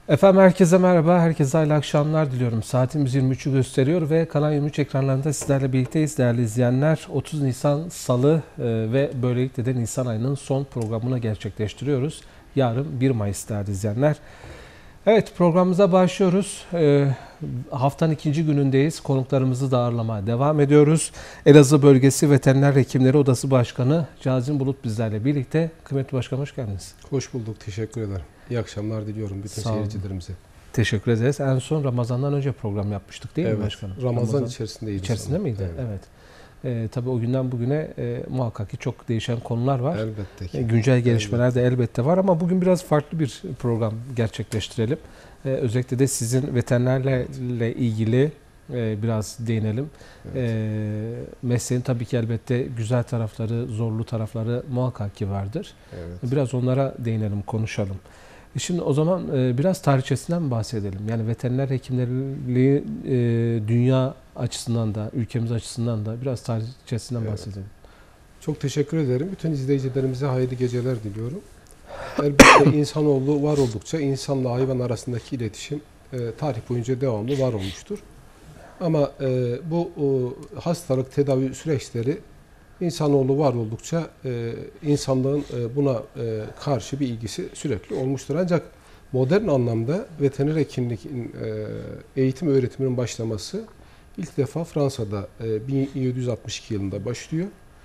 Efendim herkese merhaba, herkese hayırlı akşamlar diliyorum. Saatimiz 23'ü gösteriyor ve Kanal 23 ekranlarında sizlerle birlikteyiz değerli izleyenler. 30 Nisan Salı ve böylelikle de Nisan ayının son programını gerçekleştiriyoruz. Yarın 1 Mayıs değerli izleyenler. Evet, programımıza başlıyoruz. Haftanın ikinci günündeyiz. Konuklarımızı da ağırlamaya devam ediyoruz. Elazığ Bölgesi Veteriner Hekimleri Odası Başkanı Cazim Bulut bizlerle birlikte. Kıymetli Başkanım, hoş geldiniz. Hoş bulduk, teşekkür ederim. İyi akşamlar diliyorum bütün seyircilerimize. Teşekkür ederiz. En son Ramazan'dan önce program yapmıştık değil mi başkanım? Ramazan içerisindeydi. İçerisinde miydi? Evet. Tabii o günden bugüne muhakkak ki çok değişen konular var. Elbette ki. Güncel gelişmeler de elbette var ama bugün biraz farklı bir program gerçekleştirelim. Özellikle de sizin veterinerlerle ilgili biraz değinelim. Evet. Mesleğin tabii ki elbette güzel tarafları, zorlu tarafları muhakkak ki vardır. Evet. Biraz onlara değinelim, konuşalım. Şimdi o zaman biraz tarihçesinden bahsedelim. Yani veteriner hekimlerliği dünya açısından da, ülkemiz açısından da biraz tarihçesinden bahsedelim. Çok teşekkür ederim. Bütün izleyicilerimize hayırlı geceler diliyorum. Elbette insanoğlu var oldukça insanla hayvan arasındaki iletişim tarih boyunca devamlı var olmuştur. Ama bu hastalık tedavi süreçleri insanoğlu var oldukça insanlığın buna karşı bir ilgisi sürekli olmuştur. Ancak modern anlamda veteriner hekimliğin eğitim öğretiminin başlaması ilk defa Fransa'da 1762 yılında başlıyor.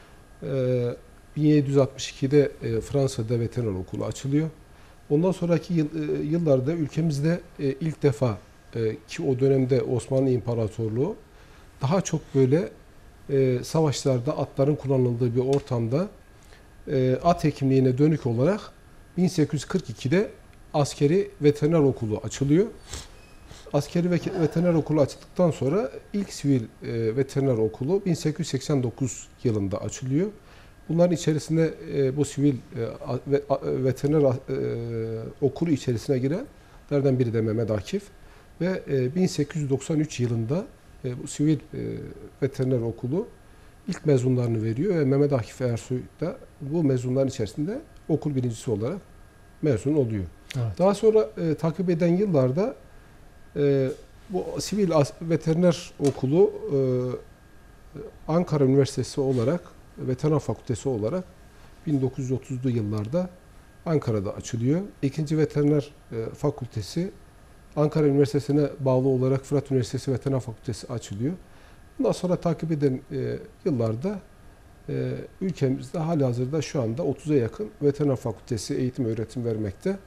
1762'de Fransa'da veteriner okulu açılıyor. Ondan sonraki yıllarda ülkemizde ilk defa ki o dönemde Osmanlı İmparatorluğu daha çok böyle savaşlarda atların kullanıldığı bir ortamda at hekimliğine dönük olarak 1842'de askeri veteriner okulu açılıyor. Askeri veteriner okulu açıldıktan sonra ilk sivil veteriner okulu 1889 yılında açılıyor. Bunların içerisinde bu sivil veteriner okulu içerisine girenlerden biri de Mehmet Akif ve 1893 yılında bu sivil veteriner okulu ilk mezunlarını veriyor ve Mehmet Akif Ersoy da bu mezunların içerisinde okul birincisi olarak mezun oluyor. Evet. Daha sonra takip eden yıllarda bu sivil veteriner okulu Ankara Üniversitesi olarak, veteriner fakültesi olarak 1930'lu yıllarda Ankara'da açılıyor. İkinci veteriner fakültesi Ankara Üniversitesi'ne bağlı olarak Fırat Üniversitesi Veteriner Fakültesi açılıyor. Bundan sonra takip eden yıllarda ülkemizde halihazırda şu anda 30'a yakın veteriner fakültesi eğitim öğretim vermekte,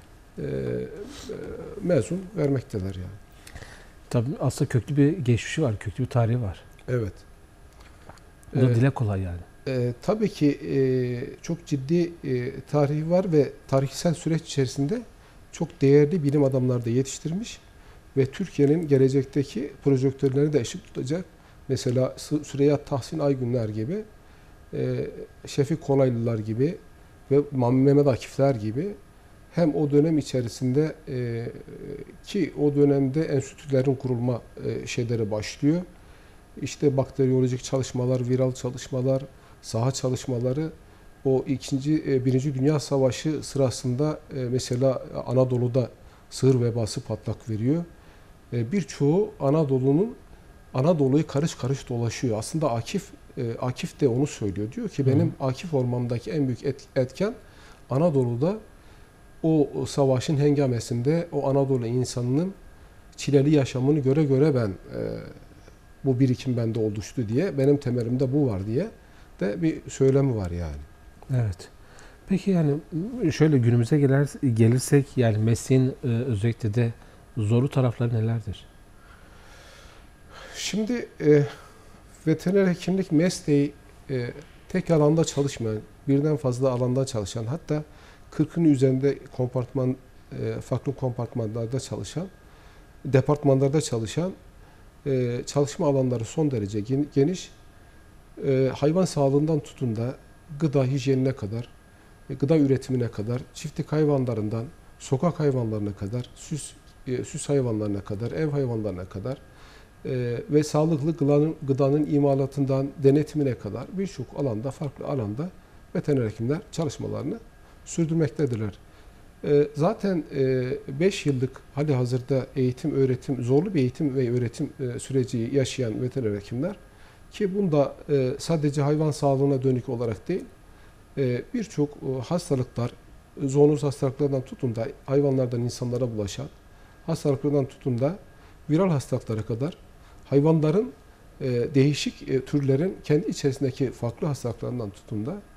mezun vermekteler yani. Tabii aslında köklü bir geçmişi var, köklü bir tarihi var. Evet. Bu da dile kolay yani. Tabii ki çok ciddi tarihi var ve tarihsel süreç içerisinde çok değerli bilim adamları da yetiştirmiş ve Türkiye'nin gelecekteki projektörlerini de ışık tutacak. Mesela Süreyya Tahsin Aygünler gibi, Şefik Kolaylılar gibi ve Mehmet Akifler gibi hem o dönem içerisinde ki o dönemde enstitülerin kurulma şeyleri başlıyor. İşte bakteriyolojik çalışmalar, viral çalışmalar, saha çalışmaları, o Birinci Dünya Savaşı sırasında mesela Anadolu'da sığır vebası patlak veriyor. Birçoğu Anadolu'yu karış karış dolaşıyor. Aslında Akif de onu söylüyor. Diyor ki benim Akif olmamdaki en büyük etken Anadolu'da o savaşın hengamesinde o Anadolu insanının çileli yaşamını göre göre ben bu birikim bende oluştu diye, benim temelimde bu var diye de bir söylemi var yani. Evet. Peki yani şöyle günümüze gelirsek yani mesleğin özellikle de zorlu tarafları nelerdir? Şimdi veteriner hekimlik mesleği tek alanda çalışmayan, birden fazla alanda çalışan, hatta 40'ın üzerinde farklı kompartmanlarda çalışan, departmanlarda çalışan, çalışma alanları son derece geniş. Hayvan sağlığından tutun da gıda hijyenine kadar, gıda üretimine kadar, çiftlik hayvanlarından sokak hayvanlarına kadar, süs hayvanlarına kadar, ev hayvanlarına kadar ve sağlıklı gıdanın imalatından denetimine kadar birçok alanda, farklı alanda veteriner hekimler çalışmalarını sürdürmektedirler. Zaten 5 yıllık halihazırda eğitim, öğretim, zorlu bir eğitim ve öğretim süreci yaşayan veteriner hekimler, ki bunda sadece hayvan sağlığına dönük olarak değil, birçok hastalıklar, zoonoz hastalıklardan tutun da hayvanlardan insanlara bulaşan hastalıklardan tutun da viral hastalıklara kadar hayvanların değişik türlerin kendi içerisindeki farklı hastalıklarından tutun da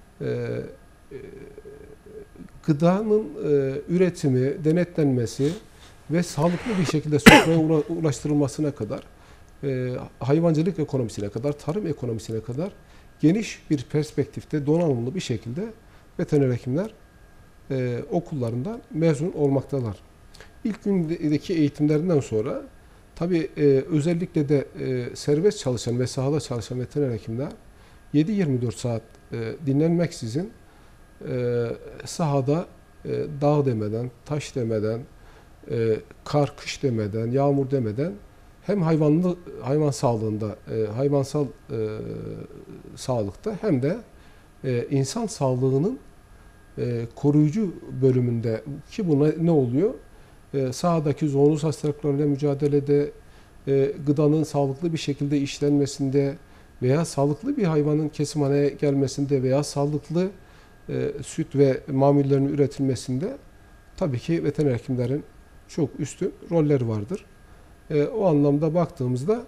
gıdanın üretimi, denetlenmesi ve sağlıklı bir şekilde sofraya ulaştırılmasına kadar, hayvancılık ekonomisine kadar, tarım ekonomisine kadar geniş bir perspektifte donanımlı bir şekilde veteriner hekimler okullarından mezun olmaktalar. İlk gündeki eğitimlerinden sonra tabii özellikle de serbest çalışan ve sahada çalışan veteriner hekimler 7-24 saat dinlenmeksizin sahada dağ demeden, taş demeden, kar, kış demeden, yağmur demeden hem hayvan sağlığında, hayvansal sağlıkta hem de insan sağlığının koruyucu bölümünde, ki buna ne oluyor? Sahadaki zoonoz hastalıklarıyla mücadelede, gıdanın sağlıklı bir şekilde işlenmesinde veya sağlıklı bir hayvanın kesimhaneye gelmesinde veya sağlıklı süt ve mamullerin üretilmesinde tabii ki veteriner hekimlerin çok üstün rolleri vardır. O anlamda baktığımızda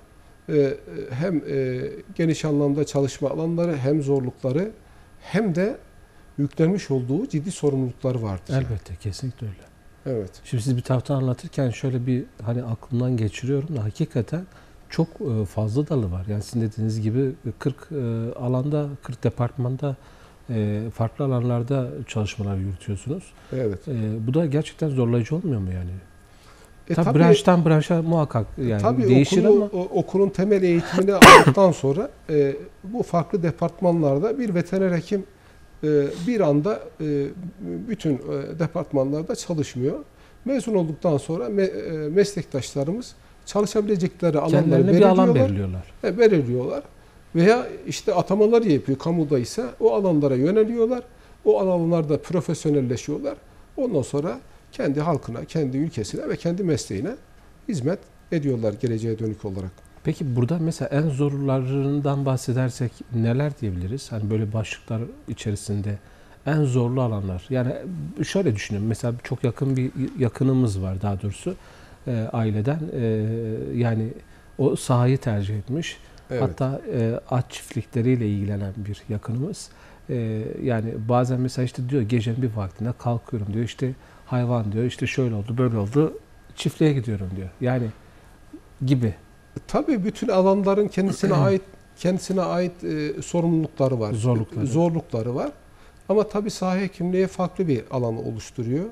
hem geniş anlamda çalışma alanları, hem zorlukları, hem de yüklenmiş olduğu ciddi sorumluluklar vardır. Elbette, kesinlikle öyle. Evet. Şimdi siz bir taraftan anlatırken şöyle bir hani aklımdan geçiriyorum da hakikaten çok fazla dalı var. Yani sizin dediğiniz gibi 40 alanda, 40 departmanda farklı alanlarda çalışmalar yürütüyorsunuz. Evet. Bu da gerçekten zorlayıcı olmuyor mu yani? Tabii branştan branşa muhakkak yani tabii değişir ama okulun temel eğitimini aldıktan sonra bu farklı departmanlarda bir veteriner hekim bir anda bütün departmanlarda çalışmıyor. Mezun olduktan sonra meslektaşlarımız çalışabilecekleri alanları kendilerine bir alan belirliyorlar. Belirliyorlar. Veya işte atamaları yapıyor kamuda ise o alanlara yöneliyorlar. O alanlarda profesyonelleşiyorlar. Ondan sonra kendi halkına, kendi ülkesine ve kendi mesleğine hizmet ediyorlar geleceğe dönük olarak. Peki burada mesela en zorlarından bahsedersek neler diyebiliriz? Hani böyle başlıklar içerisinde en zorlu alanlar. Yani şöyle düşünüyorum. Mesela çok yakın bir yakınımız var daha doğrusu aileden. Yani o sahayı tercih etmiş. Evet. Hatta at çiftlikleriyle ilgilenen bir yakınımız. Yani bazen mesela işte diyor gecenin bir vaktinde kalkıyorum diyor. İşte hayvan diyor işte şöyle oldu böyle oldu çiftliğe gidiyorum diyor. Yani gibi. Tabii bütün alanların kendisine ait sorumlulukları var. Zorlukları var. Ama tabii saha hekimliği farklı bir alanı oluşturuyor.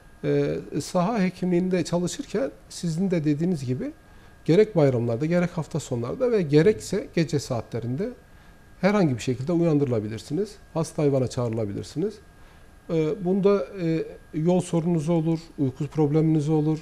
Saha hekimliğinde çalışırken sizin de dediğiniz gibi gerek bayramlarda, gerek hafta sonlarda ve gerekse gece saatlerinde herhangi bir şekilde uyandırılabilirsiniz. Hasta hayvana çağrılabilirsiniz. Bunda yol sorununuz olur, uyku probleminiz olur.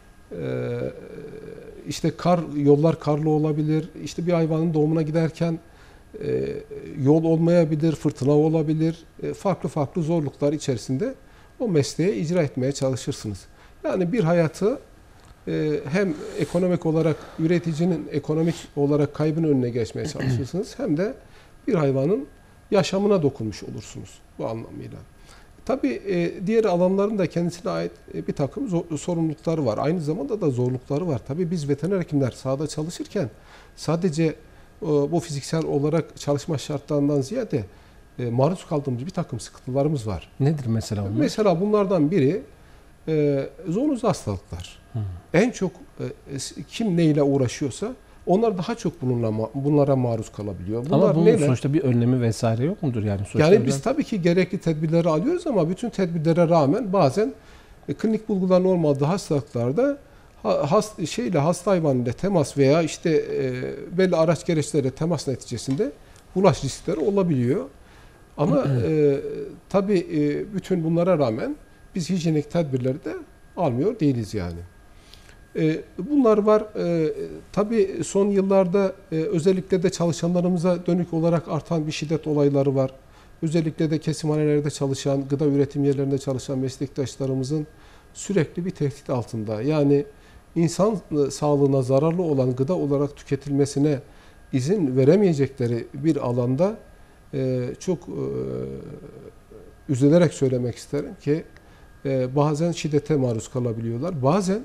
İşte yollar karlı olabilir. İşte bir hayvanın doğumuna giderken yol olmayabilir, fırtına olabilir. Farklı farklı zorluklar içerisinde o mesleği icra etmeye çalışırsınız. Yani bir hayatı hem ekonomik olarak üreticinin ekonomik olarak kaybının önüne geçmeye çalışırsınız hem de bir hayvanın yaşamına dokunmuş olursunuz bu anlamıyla. Tabii diğer alanların da kendisine ait bir takım sorumlulukları var. Aynı zamanda da zorlukları var. Tabii biz veteriner hekimler sahada çalışırken sadece bu fiziksel olarak çalışma şartlarından ziyade maruz kaldığımız bir takım sıkıntılarımız var. Nedir mesela onlar? Mesela bunlardan biri zoonoz hastalıklar. En çok kim neyle uğraşıyorsa onlar daha çok bunlara maruz kalabiliyor. Ama bunun sonuçta bir önlemi vesaire yok mudur? Yani biz tabii ki gerekli tedbirleri alıyoruz ama bütün tedbirlere rağmen bazen klinik bulguların olmadığı hastalıklarda hasta hayvan ile temas veya işte belli araç gereçlerle temas neticesinde bulaş riskleri olabiliyor. Ama tabii bütün bunlara rağmen biz hijyenik tedbirleri de almıyor değiliz yani. Bunlar var. Tabii son yıllarda özellikle de çalışanlarımıza dönük olarak artan bir şiddet olayları var. özellikle de kesimhanelerde çalışan, gıda üretim yerlerinde çalışan meslektaşlarımızın sürekli bir tehdit altında. Yani insan sağlığına zararlı olan gıda olarak tüketilmesine izin veremeyecekleri bir alanda çok üzülerek söylemek isterim ki bazen şiddete maruz kalabiliyorlar. Bazen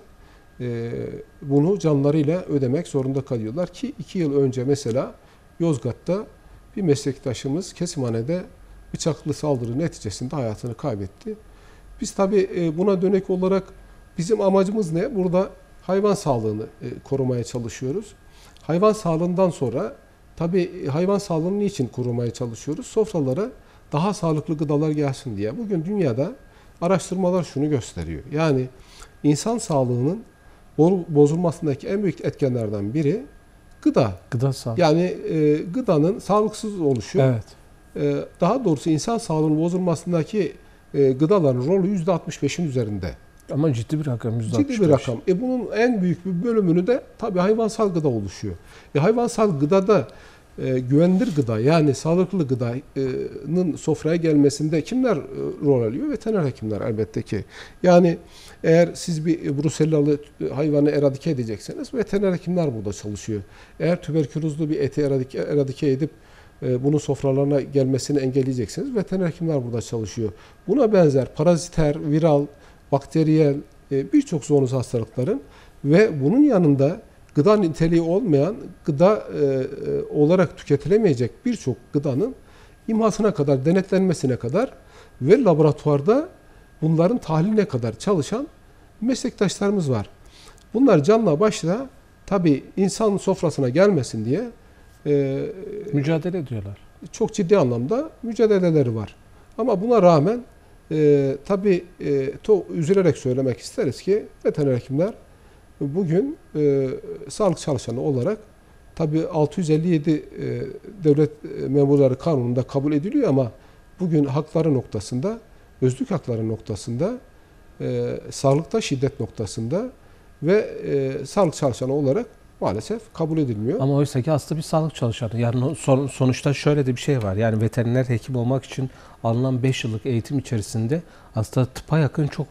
bunu canlarıyla ödemek zorunda kalıyorlar ki 2 yıl önce mesela Yozgat'ta bir meslektaşımız kesimhanede bıçaklı saldırı neticesinde hayatını kaybetti. Biz tabii buna dönük olarak bizim amacımız ne? Burada hayvan sağlığını korumaya çalışıyoruz. Hayvan sağlığından sonra tabii hayvan sağlığını niçin korumaya çalışıyoruz? Sofralara daha sağlıklı gıdalar gelsin diye. Bugün dünyada araştırmalar şunu gösteriyor. Yani insan sağlığının bozulmasındaki en büyük etkenlerden biri gıda. Gıda sağlığı. Yani gıdanın sağlıksız oluşu. Evet. Daha doğrusu insan sağlığının bozulmasındaki gıdaların rolü %65'in üzerinde. Ama ciddi bir rakam. Ciddi bir rakam. Bunun en büyük bir bölümünü de tabii hayvansal gıda oluşuyor. Hayvansal gıdada güvenilir gıda yani sağlıklı gıdanın sofraya gelmesinde kimler rol alıyor? Veteriner hekimler elbette ki. Yani eğer siz bir brusellalı hayvanı eradike edecekseniz veteriner hekimler burada çalışıyor. Eğer tüberkülozlu bir eti eradike edip bunun sofralarına gelmesini engelleyecekseniz veteriner hekimler burada çalışıyor. Buna benzer paraziter, viral, bakteriyel birçok zoonoz hastalıkların ve bunun yanında gıda niteliği olmayan, gıda olarak tüketilemeyecek birçok gıdanın imhasına kadar, denetlenmesine kadar ve laboratuvarda bunların tahliline kadar çalışan meslektaşlarımız var. Bunlar canla başla tabii insan sofrasına gelmesin diye mücadele ediyorlar. Çok ciddi anlamda mücadeleleri var. Ama buna rağmen tabii üzülerek söylemek isteriz ki veteriner hekimler bugün sağlık çalışanı olarak tabii 657 devlet memurları kanununda kabul ediliyor ama bugün hakları noktasında, özlük hakları noktasında, sağlıkta şiddet noktasında ve sağlık çalışanı olarak maalesef kabul edilmiyor. Ama oysa ki aslında bir sağlık çalışanı. Yani sonuçta şöyle de bir şey var. Yani veteriner hekim olmak için alınan 5 yıllık eğitim içerisinde aslında tıpa yakın çok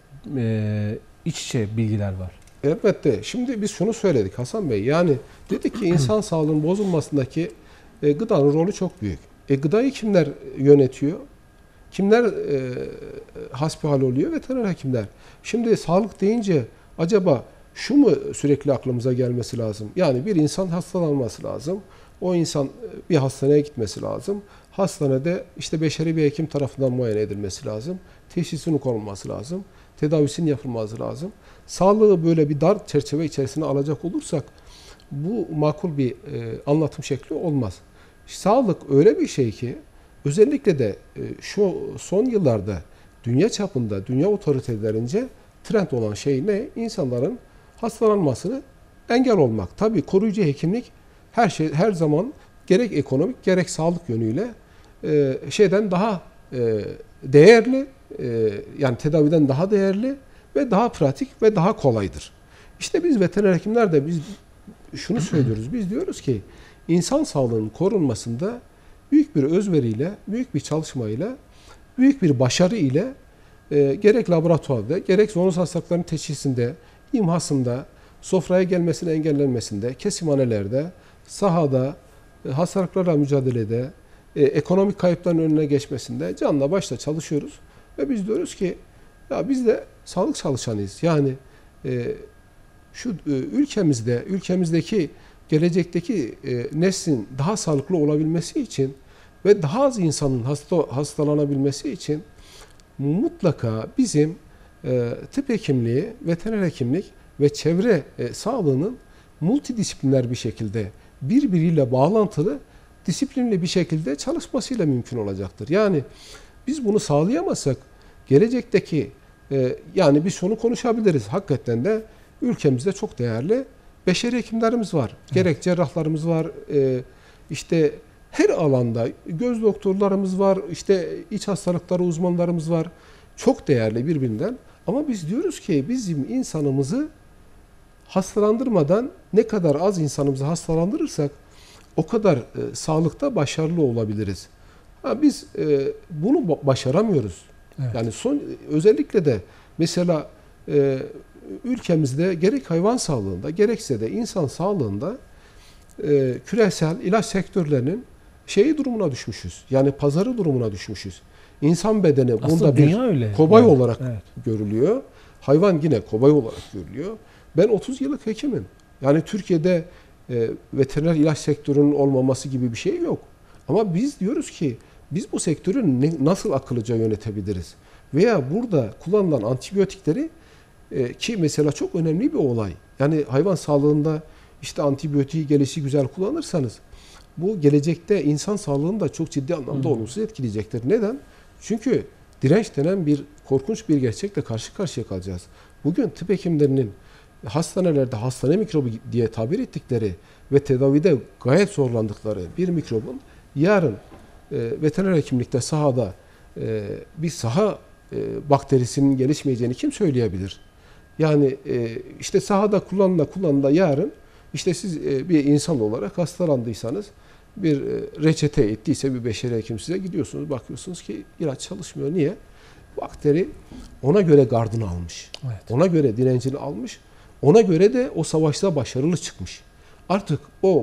iç içe bilgiler var. Elbette. Şimdi biz şunu söyledik Hasan Bey. Yani dedik ki insan sağlığının bozulmasındaki gıdanın rolü çok büyük. Gıdayı kimler yönetiyor? Kimler hasbihal oluyor? Veteriner hekimler. Şimdi sağlık deyince acaba şu mu sürekli aklımıza gelmesi lazım? Yani bir insan hastalanması lazım. O insan bir hastaneye gitmesi lazım. Hastanede işte beşeri bir hekim tarafından muayene edilmesi lazım. Teşhisinin konulması lazım. Tedavisinin yapılması lazım. Sağlığı böyle bir dar çerçeve içerisine alacak olursak bu makul bir anlatım şekli olmaz. Sağlık öyle bir şey ki özellikle de şu son yıllarda dünya çapında, dünya otoritelerince trend olan şey ne? İnsanların hastalanmasını engel olmak. Tabii koruyucu hekimlik her zaman gerek ekonomik gerek sağlık yönüyle şeyden daha değerli, yani tedaviden daha değerli ve daha pratik ve daha kolaydır. İşte biz veteriner hekimler de biz şunu söylüyoruz. Biz diyoruz ki insan sağlığının korunmasında büyük bir özveriyle, büyük bir çalışmayla, büyük bir başarı ile gerek laboratuvarda, gerek zoonoz hastalıklarının teşhisinde, imhasında, sofraya gelmesinin engellenmesinde, kesimhanelerde, sahada, hastalıklarla mücadelede, ekonomik kayıpların önüne geçmesinde canla başla çalışıyoruz. Ve biz diyoruz ki ya biz de sağlık çalışanıyız. Yani şu ülkemizdeki gelecekteki neslin daha sağlıklı olabilmesi için ve daha az insanın hastalanabilmesi için mutlaka bizim tıp hekimliği, veteriner hekimlik ve çevre sağlığının multidisipliner bir şekilde birbiriyle bağlantılı, disiplinli bir şekilde çalışmasıyla mümkün olacaktır. Yani biz bunu sağlayamazsak gelecekteki yani biz şunu konuşabiliriz. Hakikaten de ülkemizde çok değerli beşeri hekimlerimiz var. Gerek cerrahlarımız var. İşte her alanda göz doktorlarımız var. İşte iç hastalıkları uzmanlarımız var. Çok değerli birbirinden. Ama biz diyoruz ki bizim insanımızı hastalandırmadan ne kadar az insanımızı hastalandırırsak o kadar sağlıkta başarılı olabiliriz. Biz bunu başaramıyoruz. Evet. Yani özellikle de mesela ülkemizde gerek hayvan sağlığında gerekse de insan sağlığında küresel ilaç sektörlerinin durumuna düşmüşüz. Yani pazarı durumuna düşmüşüz. İnsan bedeni Aslında bunda dünya bir öyle. kobay Evet. olarak Evet. görülüyor. Hayvan yine kobay olarak görülüyor. Ben 30 yıllık hekimim. Yani Türkiye'de veteriner ilaç sektörünün olmaması gibi bir şey yok. Ama biz diyoruz ki biz bu sektörü nasıl akıllıca yönetebiliriz? Veya burada kullanılan antibiyotikleri ki mesela çok önemli bir olay. Yani hayvan sağlığında işte antibiyotiği gelişigüzel kullanırsanız bu gelecekte insan sağlığını da çok ciddi anlamda olumsuz etkileyecektir. Neden? Çünkü direnç denen bir korkunç bir gerçekle karşı karşıya kalacağız. Bugün tıp hekimlerinin hastanelerde hastane mikrobu diye tabir ettikleri ve tedavide gayet zorlandıkları bir mikrobun yarın veteriner hekimlikte sahada bir saha bakterisinin gelişmeyeceğini kim söyleyebilir? Yani işte sahada kullanıla yarın işte siz bir insan olarak hastalandıysanız bir reçete ettiyse bir beşeri hekim size gidiyorsunuz bakıyorsunuz ki ilaç çalışmıyor. Niye? Bakteri ona göre gardını almış. Evet. Ona göre direncini almış. Ona göre de o savaşta başarılı çıkmış. Artık o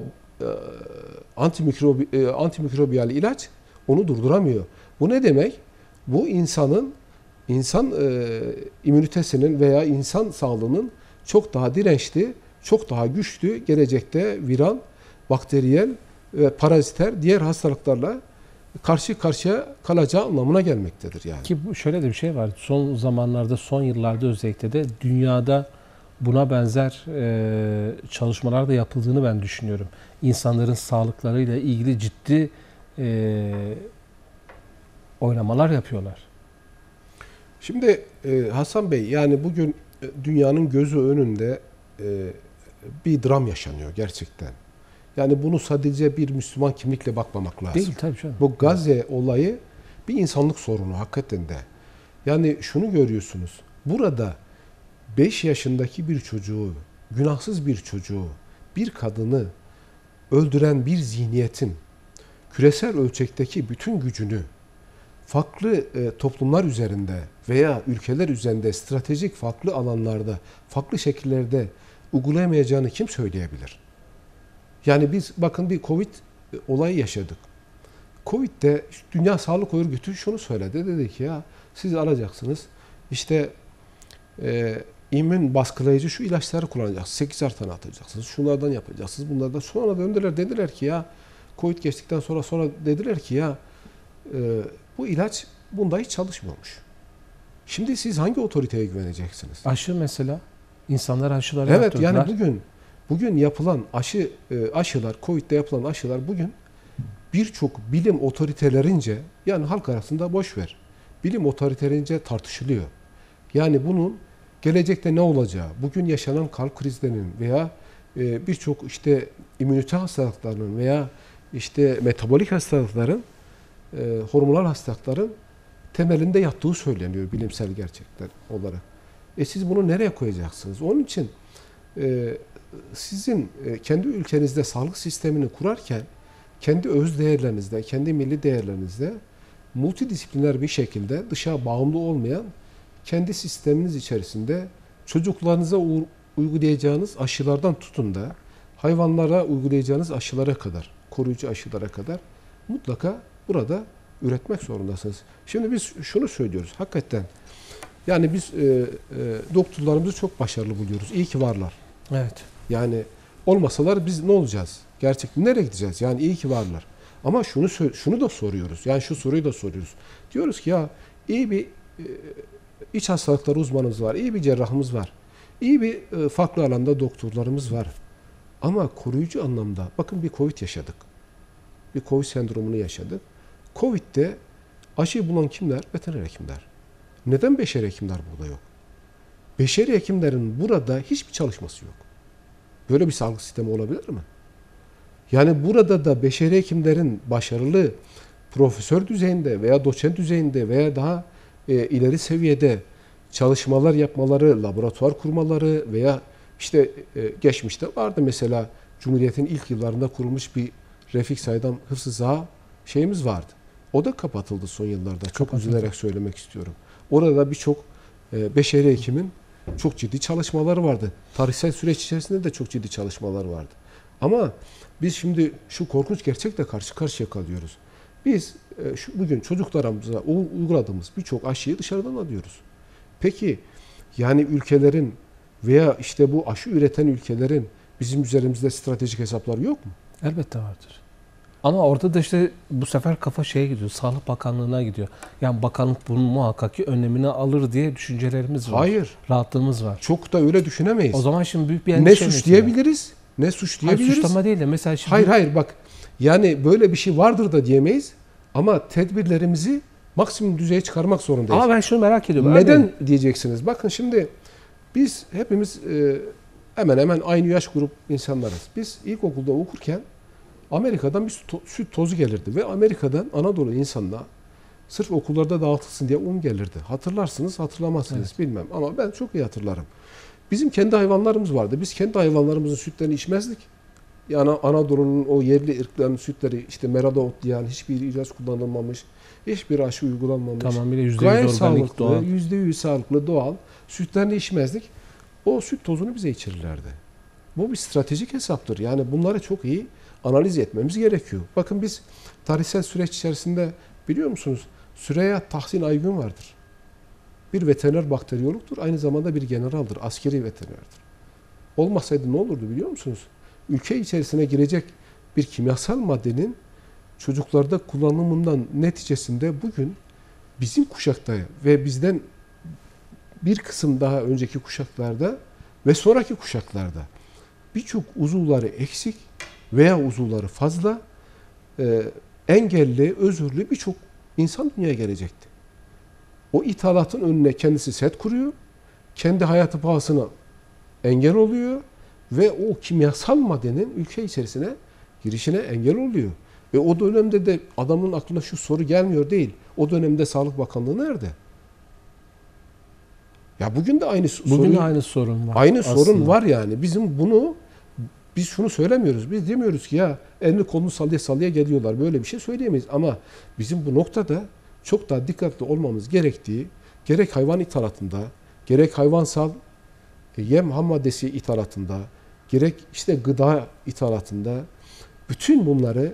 antimikrobiyal ilaç onu durduramıyor. Bu ne demek? Bu insan immünitesinin veya insan sağlığının çok daha dirençli, çok daha güçlü gelecekte viral, bakteriyel ve paraziter diğer hastalıklarla karşı karşıya kalacağı anlamına gelmektedir yani. Ki bu şöyle de bir şey var. Son zamanlarda, son yıllarda özellikle de dünyada buna benzer çalışmalar da yapıldığını ben düşünüyorum. İnsanların sağlıklarıyla ilgili ciddi oynamalar yapıyorlar. Şimdi Hasan Bey, yani bugün dünyanın gözü önünde bir dram yaşanıyor gerçekten. Yani bunu sadece bir Müslüman kimlikle bakmamak lazım. Değil tabii canım. Bu Gazze olayı bir insanlık sorunu hakikaten de. Yani şunu görüyorsunuz. Burada 5 yaşındaki bir çocuğu, günahsız bir çocuğu, bir kadını öldüren bir zihniyetin küresel ölçekteki bütün gücünü farklı toplumlar üzerinde veya ülkeler üzerinde stratejik farklı alanlarda, farklı şekillerde uygulayamayacağını kim söyleyebilir? Yani biz bakın bir Covid olayı yaşadık. Covid'de Dünya Sağlık Örgütü şunu söyledi. Dedi ki ya siz alacaksınız işte immün baskılayıcı şu ilaçları kullanacaksınız. 8'er tane atacaksınız. Şunlardan yapacaksınız. Bunlardan. Sonra döndüler dediler ki ya Covid geçtikten sonra dediler ki ya bu ilaç bunda hiç çalışmıyormuş. Şimdi siz hangi otoriteye güveneceksiniz? Aşı mesela. İnsanlar aşılar Evet, yaptırdılar. yani bugün yapılan aşılar, Covid'de yapılan aşılar bugün birçok bilim otoritelerince, yani halk arasında boş ver, bilim otoritelerince tartışılıyor. Yani bunun gelecekte ne olacağı, bugün yaşanan kalp krizlerinin veya birçok işte immünite hastalıklarının veya işte metabolik hastalıkların, hormonal hastalıkların temelinde yattığı söyleniyor bilimsel gerçekler olarak. Siz bunu nereye koyacaksınız? Onun için sizin kendi ülkenizde sağlık sistemini kurarken kendi öz değerlerinizde, kendi milli değerlerinizde multidisipliner bir şekilde dışa bağımlı olmayan kendi sisteminiz içerisinde çocuklarınıza uygulayacağınız aşılardan tutun da hayvanlara uygulayacağınız aşılara kadar, koruyucu aşılara kadar mutlaka burada üretmek zorundasınız. Şimdi biz şunu söylüyoruz. Hakikaten yani biz doktorlarımızı çok başarılı buluyoruz. İyi ki varlar. Evet. Yani olmasalar biz ne olacağız? Gerçekten nereye gideceğiz? Yani iyi ki varlar. Ama şunu da soruyoruz. Yani şu soruyu da soruyoruz. Diyoruz ki ya iyi bir iç hastalıkları uzmanımız var. İyi bir cerrahımız var. İyi bir farklı alanda doktorlarımız var. Ama koruyucu anlamda bakın bir Covid yaşadık. Bir Covid sendromunu yaşadık. Covid'de aşıyı bulan kimler? Veteriner hekimler. Neden beşeri hekimler burada yok? Beşeri hekimlerin burada hiçbir çalışması yok. Böyle bir sağlık sistemi olabilir mi? Yani burada da beşeri hekimlerin başarılı profesör düzeyinde veya doçent düzeyinde veya daha ileri seviyede çalışmalar yapmaları, laboratuvar kurmaları veya işte geçmişte vardı mesela Cumhuriyet'in ilk yıllarında kurulmuş bir Refik Saydam Hıfzı Zaha şeyimiz vardı. O da kapatıldı son yıllarda. Çok Kapatıldı. üzülerek söylemek istiyorum. Orada birçok beşeri hekimin çok ciddi çalışmaları vardı. Tarihsel süreç içerisinde de çok ciddi çalışmalar vardı. Ama biz şimdi şu korkunç gerçekle karşı karşıya kalıyoruz. Biz bugün çocuklarımıza uyguladığımız birçok aşıyı dışarıdan alıyoruz. Peki yani ülkelerin veya işte bu aşı üreten ülkelerin bizim üzerimizde stratejik hesapları yok mu? Elbette vardır. Ama orada da işte bu sefer kafa şeye gidiyor. Sağlık Bakanlığı'na gidiyor. Yani bakanlık bunun muhakkak ki önlemini alır diye düşüncelerimiz var. Hayır. Rahatlığımız var. Çok da öyle düşünemeyiz. O zaman şimdi büyük bir Ne endişe suçlayabiliriz, ne suçlayabiliriz. Hayır, suçlama değil de mesela şimdi... Hayır bak. Yani böyle bir şey vardır da diyemeyiz. Ama tedbirlerimizi maksimum düzeye çıkarmak zorundayız. Ama ben şunu merak ediyorum. Neden diyeceksiniz? Bakın şimdi biz hepimiz hemen hemen aynı yaş grup insanlarız. Biz ilkokulda okurken Amerika'dan bir süt tozu gelirdi ve Amerika'dan Anadolu insanına sırf okullarda dağıtılsın diye un gelirdi. Hatırlarsınız, hatırlamazsınız bilmem ama ben çok iyi hatırlarım. Bizim kendi hayvanlarımız vardı. Biz kendi hayvanlarımızın sütlerini içmezdik. Yani Anadolu'nun o yerli ırklarının sütleri işte merada otlayan, hiçbir ilaç kullanılmamış, hiçbir aşı uygulanmamış. Tamamıyla %100 gayet organik, sağlıklı, doğal. %100 sağlıklı, doğal sütlerini içmezdik. O süt tozunu bize içirirlerdi. Bu bir stratejik hesaptır. Yani bunları çok iyi analiz etmemiz gerekiyor. Bakın biz tarihsel süreç içerisinde biliyor musunuz? Süreyya Tahsin Aygün vardır. Bir veteriner bakteriyologtur. Aynı zamanda bir generaldir. Askeri veterinerdir. Olmasaydı ne olurdu biliyor musunuz? Ülke içerisine girecek bir kimyasal maddenin çocuklarda kullanımından neticesinde bugün bizim kuşakta ve bizden bir kısım daha önceki kuşaklarda ve sonraki kuşaklarda birçok uzuvları eksik veya uzuvları fazla engelli, özürlü birçok insan dünyaya gelecekti. O ithalatın önüne kendisi set kuruyor, kendi hayatı pahasına engel oluyor ve o kimyasal maddenin ülke içerisine girişine engel oluyor. Ve o dönemde de adamın aklına şu soru gelmiyor değil. O dönemde Sağlık Bakanlığı nerede? Ya bugün de aynı aynı sorun var. Aynı aslında. sorun var yani. Biz şunu söylemiyoruz. Biz demiyoruz ki ya elini kolunu sallaya sallaya geliyorlar. Böyle bir şey söyleyemeyiz. Ama bizim bu noktada çok daha dikkatli olmamız gerektiği, gerek hayvan ithalatında, gerek hayvansal yem ham maddesi ithalatında, gerek işte gıda ithalatında bütün bunları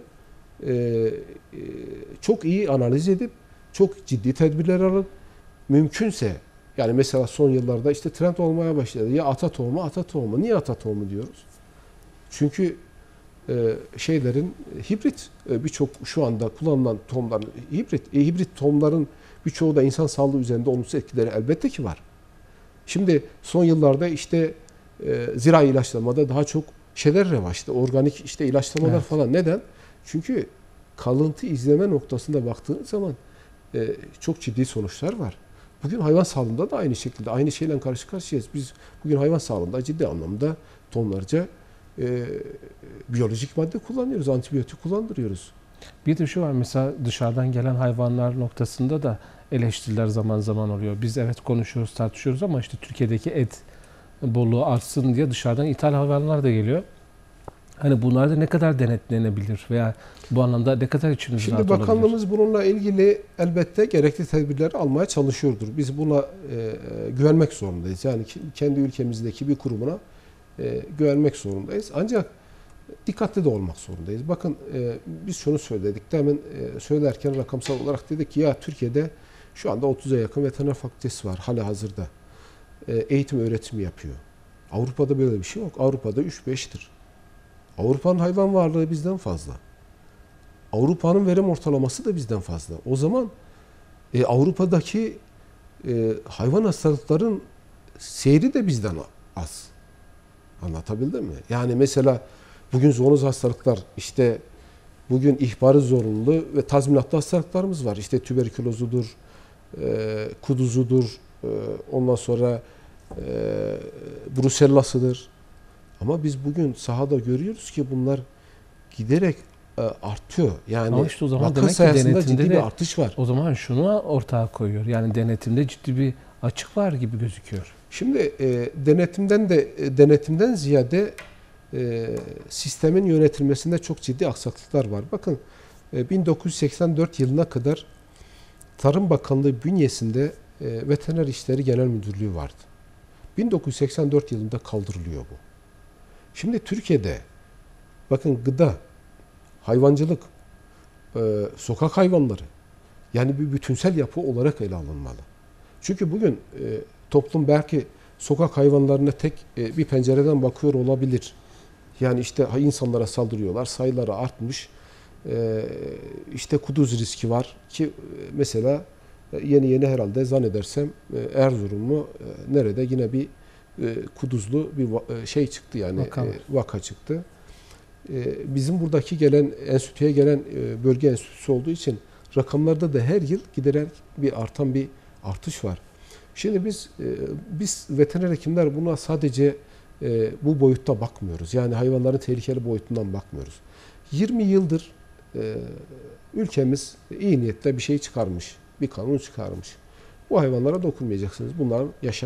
çok iyi analiz edip çok ciddi tedbirler alıp mümkünse yani mesela son yıllarda işte trend olmaya başladı. Ya ata tohumu, ata tohumu. Niye ata tohumu diyoruz? Çünkü hibrit birçok şu anda kullanılan tohumların hibrit tohumların birçoğu da insan sağlığı üzerinde olumsuz etkileri elbette ki var. Şimdi son yıllarda işte zirai ilaçlamada daha çok şeyler revaçta. Organik işte ilaçlamalar falan. Neden? Çünkü kalıntı izleme noktasında baktığınız zaman çok ciddi sonuçlar var. Bugün hayvan sağlığında da aynı şekilde aynı şeyle karşı karşıyayız. Biz bugün hayvan sağlığında ciddi anlamda tonlarca biyolojik madde kullanıyoruz, antibiyotik kullandırıyoruz. Bir de şu var mesela dışarıdan gelen hayvanlar noktasında da eleştiriler zaman zaman oluyor. Biz evet konuşuyoruz, tartışıyoruz ama işte Türkiye'deki et bolluğu artsın diye dışarıdan ithal hayvanlar da geliyor. Hani bunlar da ne kadar denetlenebilir veya bu anlamda ne kadar içimiz rahat Şimdi olabilir? bakanlığımız bununla ilgili elbette gerekli tedbirleri almaya çalışıyordur. Biz buna güvenmek zorundayız. Yani kendi ülkemizdeki bir kurumuna güvenmek zorundayız. Ancak dikkatli de olmak zorundayız. Bakın biz şunu söyledik. Demin söylerken rakamsal olarak dedik ki ya Türkiye'de şu anda 30'a yakın veteriner fakültesi var hali hazırda. Eğitim öğretim yapıyor. Avrupa'da böyle bir şey yok. Avrupa'da 3-5'tir. Avrupa'nın hayvan varlığı bizden fazla. Avrupa'nın verim ortalaması da bizden fazla. O zaman Avrupa'daki hayvan hastalıkların seyri de bizden az. Anlatabildim mi? Yani mesela bugün zoonoz hastalıklar işte bugün ihbarı zorunlu ve tazminatlı hastalıklarımız var. İşte tüberkülozudur, kuduzudur, ondan sonra brusellasıdır. Ama biz bugün sahada görüyoruz ki bunlar giderek artıyor. Yani ama işte o zaman vaka demek ki sayısında ciddi denetimde bir de artış var. o zaman şunu ortaya koyuyor. Yani denetimde ciddi bir açık var gibi gözüküyor. Şimdi denetimden ziyade sistemin yönetilmesinde çok ciddi aksaklıklar var. Bakın 1984 yılına kadar Tarım Bakanlığı bünyesinde Veteriner İşleri Genel Müdürlüğü vardı. 1984 yılında kaldırılıyor bu. Şimdi Türkiye'de bakın gıda, hayvancılık, sokak hayvanları, yani bir bütünsel yapı olarak ele alınmalı. Çünkü bugün toplum belki sokak hayvanlarına tek bir pencereden bakıyor olabilir. Yani işte insanlara saldırıyorlar, sayıları artmış, işte kuduz riski var ki mesela yeni herhalde zannedersem Erzurumlu nerede yine bir kuduzlu bir şey çıktı, yani vaka çıktı. Bizim buradaki gelen enstitüye gelen bölge enstitüsü olduğu için rakamlarda da her yıl giderek bir artan bir artış var. Şimdi biz veteriner hekimler buna sadece bu boyutta bakmıyoruz. Yani hayvanların tehlikeli boyutundan bakmıyoruz. 20 yıldır ülkemiz iyi niyetle bir şey çıkarmış, bir kanun çıkarmış. Bu hayvanlara dokunmayacaksınız. Bunların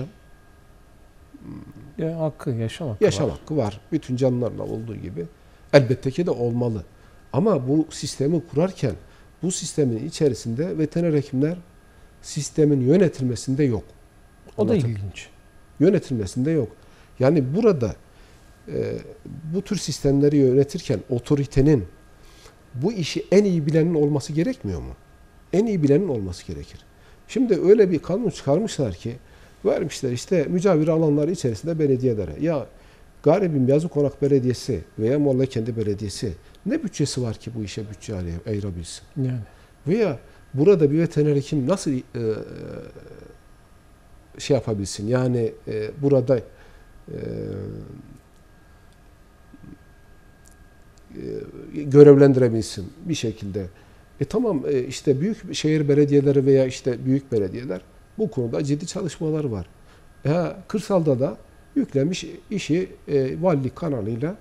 yaşam hakkı var. Bütün canlılarla olduğu gibi. Elbette ki de olmalı. Ama bu sistemi kurarken bu sistemin içerisinde veteriner hekimler sistemin yönetilmesinde yok. O da ilginç. Yönetilmesinde yok. Yani burada bu tür sistemleri yönetirken otoritenin, bu işi en iyi bilenin olması gerekmiyor mu? En iyi bilenin olması gerekir. Şimdi öyle bir kanun çıkarmışlar ki vermişler işte mücavir alanları içerisinde belediyelere. Ya garibim Yazıkonak Belediyesi veya Mollakendi Belediyesi ne bütçesi var ki bu işe bütçe ayırabilsin? Yani. Veya burada bir veteriner hekim nasıl şey yapabilsin? Yani burada görevlendirebilsin bir şekilde. Tamam, işte büyük şehir belediyeleri veya işte büyük belediyeler bu konuda ciddi çalışmalar var. Kırsalda da yüklemiş işi valilik kanalıyla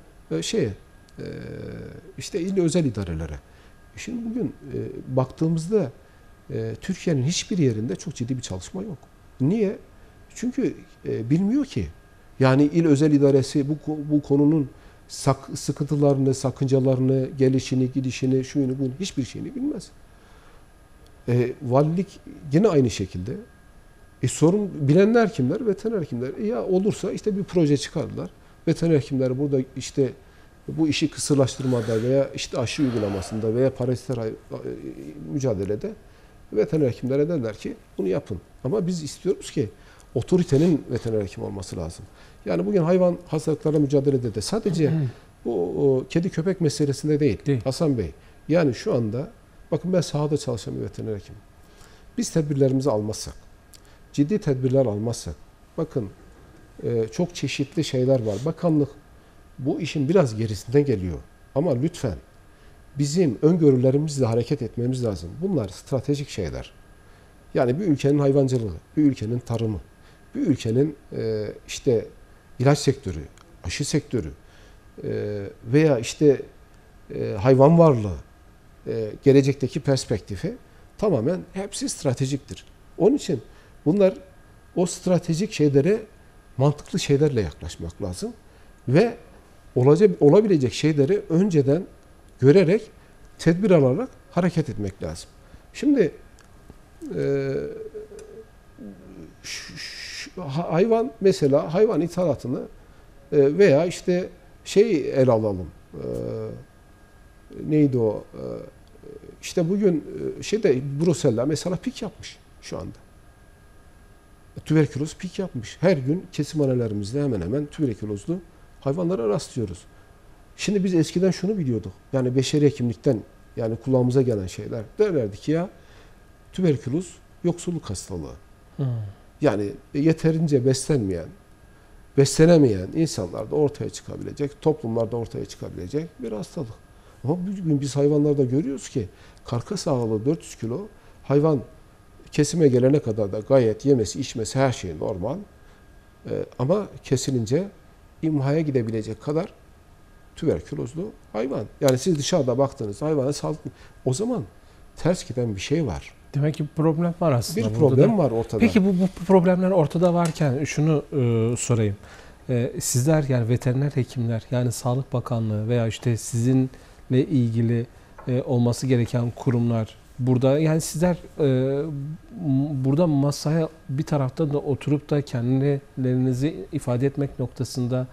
işte il özel idarelere. Şimdi bugün baktığımızda Türkiye'nin hiçbir yerinde çok ciddi bir çalışma yok. Niye? Çünkü bilmiyor ki. Yani il özel idaresi bu konunun sıkıntılarını, sakıncalarını, gelişini, gidişini, şuyunu, bunu hiçbir şeyini bilmez. Valilik yine aynı şekilde. Sorun bilenler kimler? Veteriner hekimler. Ya olursa işte bir proje çıkardılar. Veteriner hekimler burada işte bu işi kısırlaştırmada veya işte aşı uygulamasında veya parazitler mücadelede veteriner hekimlere derler ki bunu yapın. Ama biz istiyoruz ki otoritenin veteriner hekim olması lazım. Yani bugün hayvan hastalıklarla mücadelede de sadece bu kedi köpek meselesinde değil Hasan Bey. Yani şu anda bakın ben sahada çalışan bir veteriner hekim. Biz tedbirlerimizi almazsak, ciddi tedbirler almazsak, bakın çok çeşitli şeyler var. Bakanlık bu işin biraz gerisinden geliyor. Ama lütfen bizim öngörülerimizle hareket etmemiz lazım. Bunlar stratejik şeyler. Yani bir ülkenin hayvancılığı, bir ülkenin tarımı, bir ülkenin işte ilaç sektörü, aşı sektörü veya işte hayvan varlığı, gelecekteki perspektifi tamamen hepsi stratejiktir. Onun için bunlar o stratejik şeylere mantıklı şeylerle yaklaşmak lazım ve olabilecek şeyleri önceden görerek, tedbir alarak hareket etmek lazım. Şimdi hayvan mesela hayvan ithalatını veya işte ele alalım. Neydi o? İşte bugün Brusella mesela pik yapmış şu anda. Tüberküloz pik yapmış. Her gün kesimhanelerimizde hemen hemen tüberkülozlu hayvanlara rastlıyoruz. Şimdi biz eskiden şunu biliyorduk. Yani beşeri hekimlikten yani kulağımıza gelen şeyler. Derlerdi ki ya tüberküloz yoksulluk hastalığı. Yani yeterince beslenemeyen insanlarda ortaya çıkabilecek, toplumlarda ortaya çıkabilecek bir hastalık. Ama bugün biz hayvanlarda görüyoruz ki karkas ağırlığı 400 kilo hayvan kesime gelene kadar da gayet yemesi, içmesi her şey normal. Ama kesilince imhaya gidebilecek kadar tüberkülozlu hayvan. Yani siz dışarıda baktığınız hayvana sağlıklı. O zaman ters giden bir şey var. Demek ki bir problem var aslında. Bir problem var ortada. Peki bu problemler ortada varken şunu sorayım. Sizler yani veteriner hekimler yani Sağlık Bakanlığı veya işte sizinle ilgili olması gereken kurumlar burada. Yani sizler burada masaya bir tarafta da oturup da kendilerinizi ifade etmek noktasında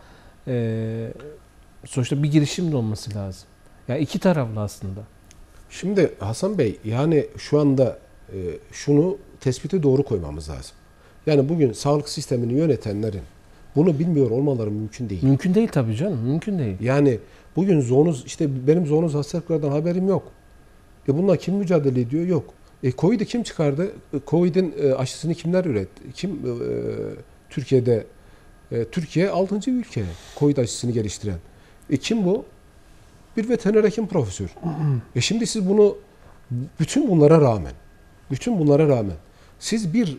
sonuçta bir girişim de olması lazım. Yani iki taraflı aslında. Şimdi Hasan Bey, yani şu anda şunu tespiti doğru koymamız lazım. Yani bugün sağlık sistemini yönetenlerin bunu bilmiyor olmaları mümkün değil. Mümkün değil tabii canım, mümkün değil. Yani bugün zoonoz, işte benim zoonoz hastalıklardan haberim yok. Bununla kim mücadele ediyor? Yok. Covid'i kim çıkardı? Covid'in aşısını kimler üretti? Türkiye'de Türkiye 6. ülke Covid aşısını geliştiren. Kim bu? Bir veteriner hekim profesör. Şimdi siz bunu bütün bunlara rağmen siz bir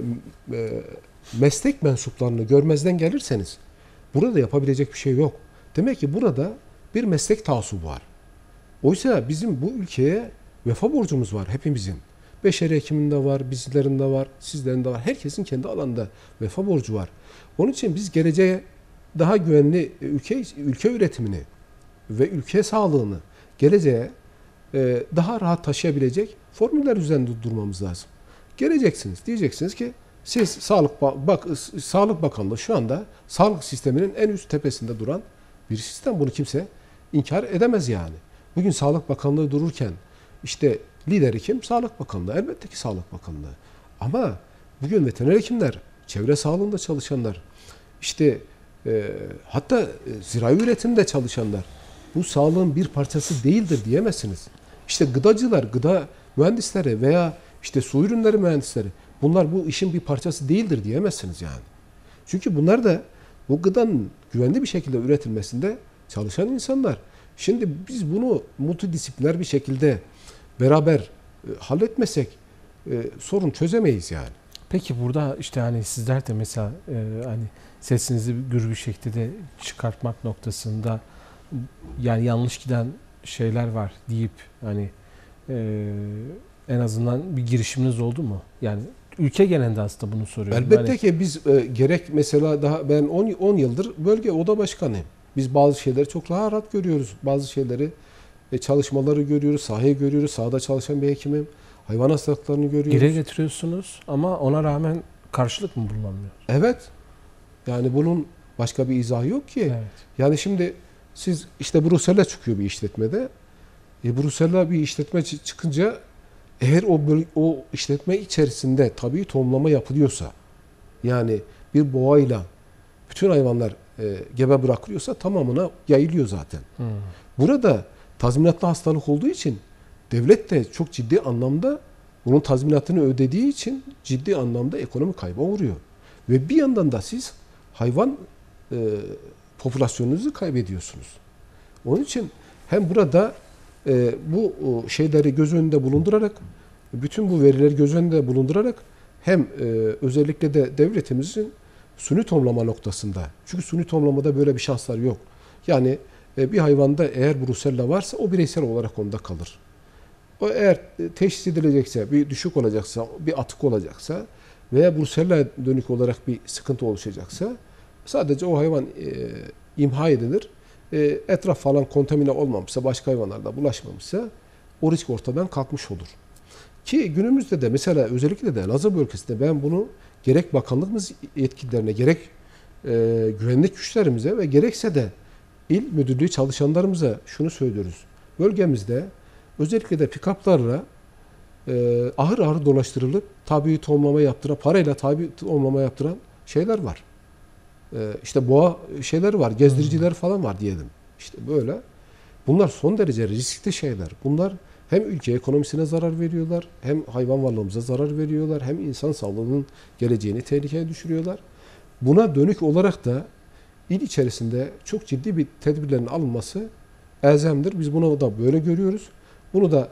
meslek mensuplarını görmezden gelirseniz burada yapabilecek bir şey yok. Demek ki burada bir meslek taassubu var. Oysa bizim bu ülkeye vefa borcumuz var hepimizin. Beşeri hekimin de var, bizlerin de var, sizlerin de var. Herkesin kendi alanında vefa borcu var. Onun için biz geleceğe daha güvenli ülke üretimini ve ülke sağlığını geleceğe daha rahat taşıyabilecek formüller üzerinde durmamız lazım. Geleceksiniz, diyeceksiniz ki siz Sağlık Bakanlığı şu anda sağlık sisteminin en üst tepesinde duran bir sistem. Bunu kimse inkar edemez yani. Bugün Sağlık Bakanlığı dururken işte lideri kim? Sağlık Bakanlığı. Elbette ki Sağlık Bakanlığı. Ama bugün veteriner hekimler, çevre sağlığında çalışanlar, işte hatta zirai üretimde çalışanlar bu sağlığın bir parçası değildir diyemezsiniz. İşte gıdacılar, gıda mühendisleri veya işte su ürünleri mühendisleri, bunlar bu işin bir parçası değildir diyemezsiniz yani. Çünkü bunlar da bu gıdanın güvenli bir şekilde üretilmesinde çalışan insanlar. Şimdi biz bunu multidisipliner bir şekilde beraber halletmesek sorun çözemeyiz yani. Peki burada işte hani sizler de mesela hani sesinizi gür bir şekilde çıkartmak noktasında yani yanlış giden şeyler var deyip hani en azından bir girişiminiz oldu mu? Yani ülke genelinde aslında bunu soruyorum. Elbette hani... ki biz gerek mesela daha ben 10 yıldır bölge oda başkanıyım. Biz bazı şeyleri çok rahat görüyoruz. Bazı şeyleri çalışmaları görüyoruz, sahayı görüyoruz. Sahada çalışan bir hekimim. Hayvan hastalıklarını görüyoruz. Dile getiriyorsunuz ama ona rağmen karşılık mı bulunamıyor? Evet. Yani bunun başka bir izahı yok ki. Evet. Yani şimdi siz işte Brussel'e çıkıyor bir işletmede. Brussel'e bir işletme çıkınca eğer o işletme içerisinde tabii tohumlama yapılıyorsa, yani bir boğayla bütün hayvanlar gebe bırakılıyorsa tamamına yayılıyor zaten. Burada tazminatlı hastalık olduğu için devlet de çok ciddi anlamda bunun tazminatını ödediği için ciddi anlamda ekonomi kaybı uğruyor. Ve bir yandan da siz hayvan popülasyonunuzu kaybediyorsunuz. Onun için hem burada bu şeyleri göz önünde bulundurarak, bütün bu verileri göz önünde bulundurarak hem özellikle de devletimizin suni tohumlama noktasında, çünkü suni tohumlamada böyle bir şanslar yok. Yani bir hayvanda eğer brusella varsa o bireysel olarak onda kalır. O eğer teşhis edilecekse, bir düşük olacaksa, bir atık olacaksa veya brusella dönük olarak bir sıkıntı oluşacaksa sadece o hayvan imha edilir. Etraf falan kontamine olmamışsa, başka hayvanlarda bulaşmamışsa o risk ortadan kalkmış olur. Ki günümüzde de mesela özellikle de Elazığ bölgesinde ben bunu gerek bakanlığımız yetkililerine, gerek güvenlik güçlerimize ve gerekse de il müdürlüğü çalışanlarımıza şunu söylüyoruz. Bölgemizde özellikle de pikaplarla ahır ahır dolaştırılıp tabii tohumlama yaptıran, parayla tabii tohumlama yaptıran şeyler var. İşte boğa şeyleri var, gezdiriciler falan var diyelim. İşte böyle. Bunlar son derece riskli şeyler. Bunlar hem ülke ekonomisine zarar veriyorlar, hem hayvan varlığımıza zarar veriyorlar, hem insan sağlığının geleceğini tehlikeye düşürüyorlar. Buna dönük olarak da il içerisinde çok ciddi bir tedbirlerin alınması elzemdir. Biz bunu da böyle görüyoruz. Bunu da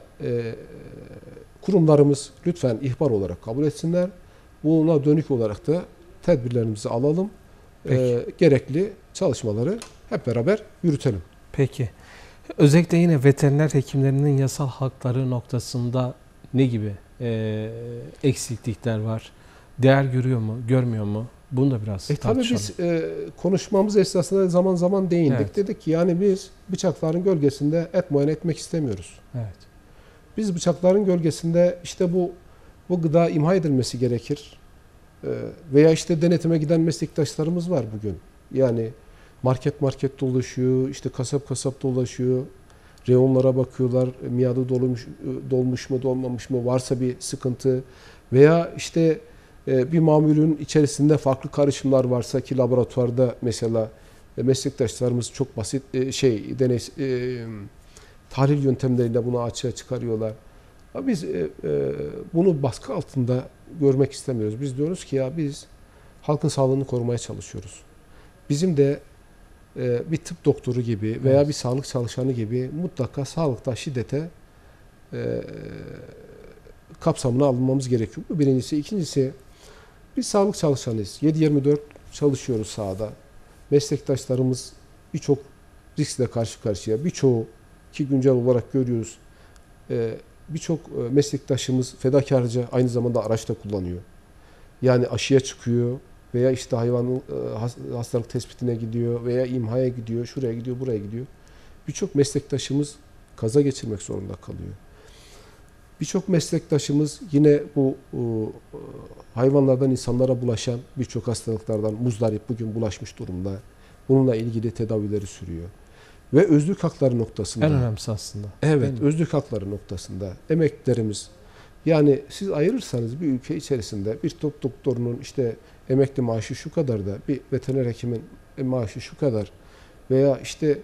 kurumlarımız lütfen ihbar olarak kabul etsinler. Buna dönük olarak da tedbirlerimizi alalım. Gerekli çalışmaları hep beraber yürütelim. Peki. Özellikle yine veteriner hekimlerinin yasal hakları noktasında ne gibi eksiklikler var? Değer görüyor mu, görmüyor mu? Bunu da biraz Tabii tartışalım. biz konuşmamız esnasında zaman zaman değindik. Evet. Dedik ki yani biz bıçakların gölgesinde et muayene etmek istemiyoruz. Evet. Biz bıçakların gölgesinde işte bu gıda imha edilmesi gerekir. Veya işte denetime giden meslektaşlarımız var bugün. Yani market dolaşıyor, işte kasap dolaşıyor. Reyonlara bakıyorlar, miadı dolmuş mu dolmamış mı, varsa bir sıkıntı. Veya işte bir mamulün içerisinde farklı karışımlar varsa ki laboratuvarda mesela meslektaşlarımız çok basit tahlil yöntemleriyle bunu açığa çıkarıyorlar. Ama biz bunu baskı altında görmek istemiyoruz. Biz diyoruz ki ya biz halkın sağlığını korumaya çalışıyoruz. Bizim de bir tıp doktoru gibi veya Evet. bir sağlık çalışanı gibi mutlaka sağlıkta şiddete kapsamına alınmamız gerekiyor. Bu birincisi. İkincisi, biz sağlık çalışanıyız. 7/24 çalışıyoruz sahada. Meslektaşlarımız birçok riskle karşı karşıya. Birçoğu ki güncel olarak görüyoruz. Birçok meslektaşımız fedakarca aynı zamanda araç da kullanıyor. Yani aşıya çıkıyor veya işte hayvanın hastalık tespitine gidiyor veya imhaya gidiyor, şuraya gidiyor, buraya gidiyor. Birçok meslektaşımız kaza geçirmek zorunda kalıyor. Birçok meslektaşımız yine bu hayvanlardan insanlara bulaşan birçok hastalıklardan muzdarip, bugün bulaşmış durumda. Bununla ilgili tedavileri sürüyor. Ve özlük hakları noktasında. En önemlisi aslında. Evet, özlük hakları noktasında emeklilerimiz, yani siz ayırırsanız bir ülke içerisinde bir tıp doktorunun işte emekli maaşı şu kadar da, bir veteriner hekimin maaşı şu kadar veya işte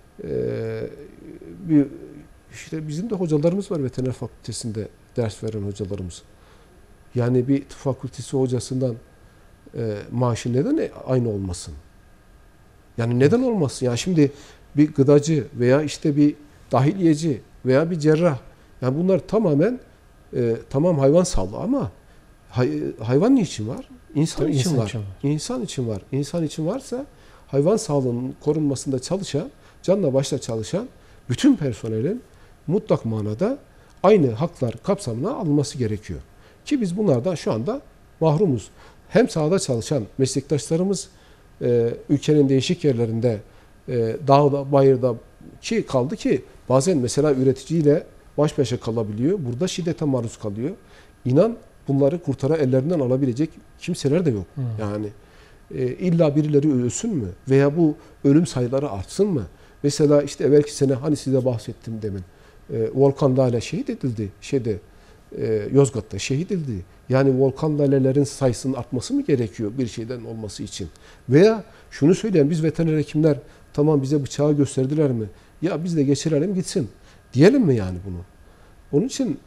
bizim de hocalarımız var veteriner fakültesinde ders veren hocalarımız. Yani bir tıp fakültesi hocasından maaşı neden aynı olmasın? Yani neden olmasın? Yani şimdi bir gıdacı veya işte bir dahiliyeci veya bir cerrah, yani bunlar tamamen tamam hayvan sağlığı ama hayvan niçin var? İnsan için var. İnsan için var. İnsan için varsa hayvan sağlığının korunmasında çalışan, canla başla çalışan bütün personelin mutlak manada aynı haklar kapsamına alınması gerekiyor. Ki biz bunlardan şu anda mahrumuz. Hem sahada çalışan meslektaşlarımız ülkenin değişik yerlerinde dağda, bayırda kaldı ki bazen mesela üreticiyle baş başa kalabiliyor. Burada şiddete maruz kalıyor. İnan bunları ellerinden alabilecek kimseler de yok. Yani illa birileri ölsün mü? Veya bu ölüm sayıları artsın mı? Mesela işte evvelki sene hani size bahsettim demin. Volkan Lale şehit edildi. Yozgat'ta şehit edildi. Yani volkan lalelerin sayısının artması mı gerekiyor bir şeyden olması için? Veya şunu söyleyen biz veteriner hekimler tamam bize bıçağı gösterdiler mi? Ya biz de geçirelim gitsin. Diyelim mi yani bunu? Onun için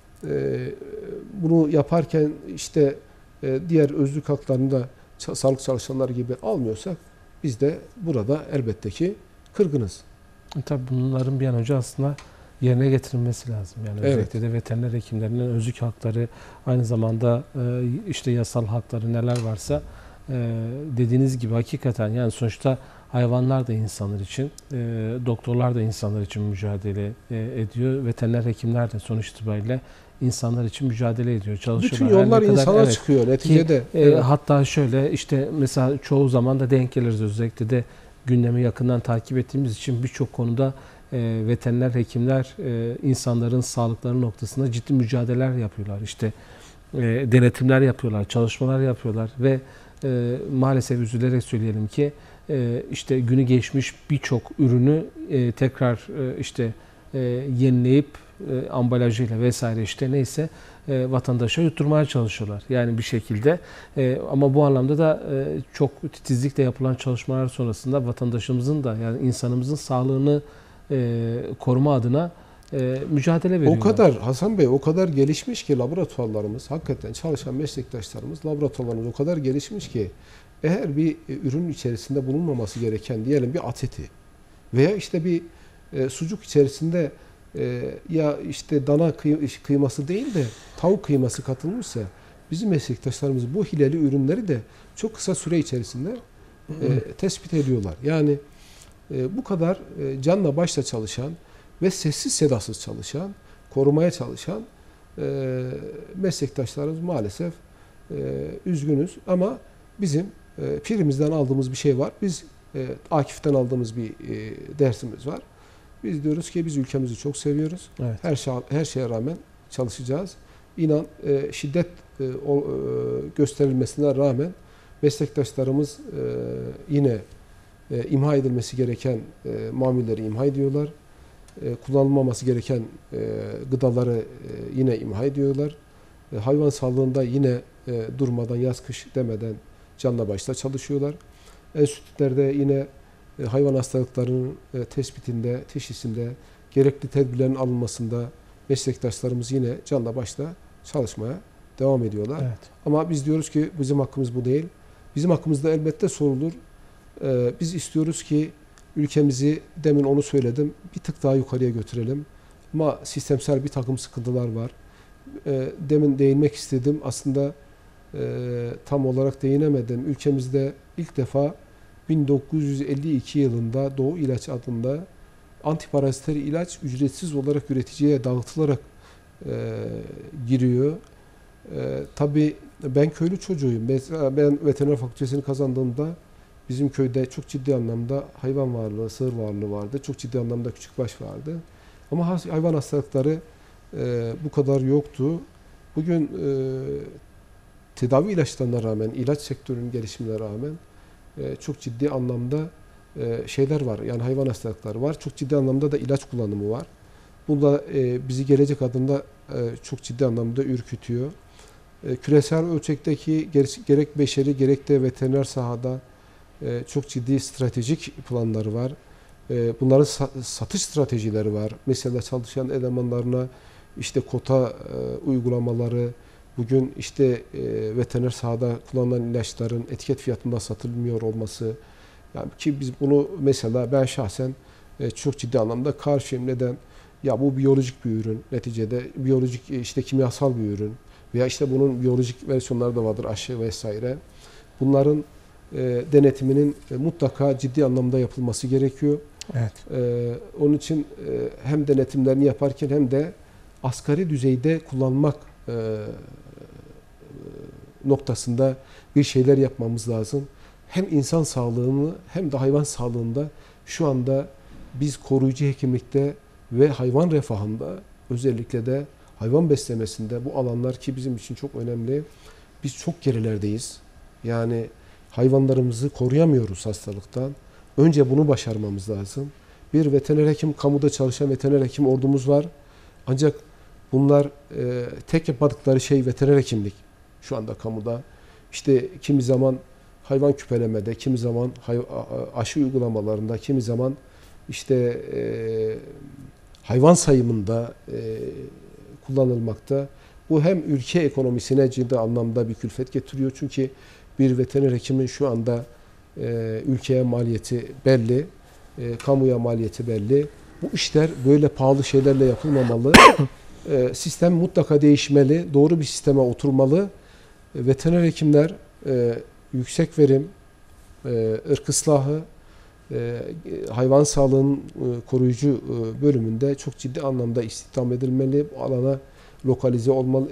bunu yaparken işte diğer özlük haklarını da sağlık çalışanları gibi almıyorsak biz de burada elbette ki kırgınız. Tabii bunların bir an önce aslında yerine getirilmesi lazım. Yani özellikle de veteriner hekimlerinin özlük hakları, aynı zamanda işte yasal hakları neler varsa dediğiniz gibi hakikaten yani sonuçta hayvanlar da insanlar için, doktorlar da insanlar için mücadele ediyor. Veteriner hekimler de sonuç itibariyle insanlar için mücadele ediyor, çalışıyorlar. Bütün yollar insana çıkıyor neticede. Hatta şöyle işte mesela çoğu zaman da denk geliriz, özellikle de gündemi yakından takip ettiğimiz için birçok konuda veteriner hekimler insanların sağlıkları noktasında ciddi mücadeleler yapıyorlar. İşte denetimler yapıyorlar, çalışmalar yapıyorlar ve maalesef üzülerek söyleyelim ki işte günü geçmiş birçok ürünü tekrar işte yenileyip ambalajıyla vesaire işte neyse vatandaşa yutturmaya çalışıyorlar. Yani bir şekilde ama bu anlamda da çok titizlikle yapılan çalışmalar sonrasında vatandaşımızın da yani insanımızın sağlığını koruma adına mücadele veriyorlar. O kadar Hasan Bey o kadar gelişmiş ki laboratuvarlarımız, hakikaten çalışan meslektaşlarımız, laboratuvarlarımız o kadar gelişmiş ki eğer bir ürünün içerisinde bulunmaması gereken diyelim bir at eti veya işte bir sucuk içerisinde ya işte dana kıyması değil de tavuk kıyması katılmışsa bizim meslektaşlarımız bu hileli ürünleri de çok kısa süre içerisinde tespit ediyorlar. Yani bu kadar canla başla çalışan ve sessiz sedasız çalışan, korumaya çalışan meslektaşlarımız maalesef üzgünüz ama bizim Pirimizden aldığımız bir şey var. Biz Akif'ten aldığımız bir dersimiz var. Biz diyoruz ki biz ülkemizi çok seviyoruz. Evet. Her şeye rağmen çalışacağız. İnan şiddet gösterilmesine rağmen meslektaşlarımız yine imha edilmesi gereken mamulleri imha ediyorlar. Kullanılmaması gereken gıdaları yine imha ediyorlar. Hayvan sağlığında yine durmadan yaz kış demeden canla başla çalışıyorlar. Enstitülerde yine hayvan hastalıklarının tespitinde, teşhisinde, gerekli tedbirlerin alınmasında meslektaşlarımız yine canla başla çalışmaya devam ediyorlar. Evet. Ama biz diyoruz ki bizim hakkımız bu değil. Bizim hakkımızda elbette sorulur. Biz istiyoruz ki ülkemizi, demin onu söyledim, bir tık daha yukarıya götürelim. Ama sistemsel bir takım sıkıntılar var. Demin değinmek istedim. Aslında tam olarak değinemedim. Ülkemizde ilk defa 1952 yılında Doğu İlaç adında antiparaziter ilaç ücretsiz olarak üreticiye dağıtılarak giriyor. Tabii ben köylü çocuğuyum. Mesela ben veteriner fakültesini kazandığımda bizim köyde çok ciddi anlamda hayvan varlığı, sığır varlığı vardı. Çok ciddi anlamda küçükbaş vardı. Ama hayvan hastalıkları bu kadar yoktu. Bugün tedavi ilaçlarına rağmen, ilaç sektörünün gelişimine rağmen çok ciddi anlamda şeyler var. Yani hayvan hastalıkları var. Çok ciddi anlamda da ilaç kullanımı var. Bu da bizi gelecek adımda çok ciddi anlamda ürkütüyor. Küresel ölçekteki gerek beşeri gerek de veteriner sahada çok ciddi stratejik planları var. Bunların satış stratejileri var. Mesela çalışan elemanlarına işte kota uygulamaları, bugün işte veteriner sahada kullanılan ilaçların etiket fiyatında satılmıyor olması. Yani ki biz bunu mesela ben şahsen çok ciddi anlamda karşıyım. Neden? Ya bu biyolojik bir ürün. Neticede biyolojik işte kimyasal bir ürün. Veya işte bunun biyolojik versiyonları da vardır, aşı vesaire. Bunların denetiminin mutlaka ciddi anlamda yapılması gerekiyor. Evet. Onun için hem denetimlerini yaparken hem de asgari düzeyde kullanmak noktasında bir şeyler yapmamız lazım. Hem insan sağlığını hem de hayvan sağlığında şu anda biz koruyucu hekimlikte ve hayvan refahında, özellikle de hayvan beslemesinde, bu alanlar ki bizim için çok önemli. Biz çok gerilerdeyiz. Yani hayvanlarımızı koruyamıyoruz hastalıktan. Önce bunu başarmamız lazım. Bir veteriner hekim, kamuda çalışan veteriner hekim ordumuz var. Ancak bunlar tek yapmadıkları şey veteriner hekimlik şu anda kamuda. İşte kimi zaman hayvan küpelemede, kimi zaman aşı uygulamalarında, kimi zaman işte hayvan sayımında kullanılmakta. Bu hem ülke ekonomisine ciddi anlamda bir külfet getiriyor. Çünkü bir veteriner hekimin şu anda ülkeye maliyeti belli, kamuya maliyeti belli. Bu işler böyle pahalı şeylerle yapılmamalı. Sistem mutlaka değişmeli, doğru bir sisteme oturmalı. Veteriner hekimler yüksek verim, ırk ıslahı, hayvan sağlığının koruyucu bölümünde çok ciddi anlamda istihdam edilmeli. Bu alana lokalize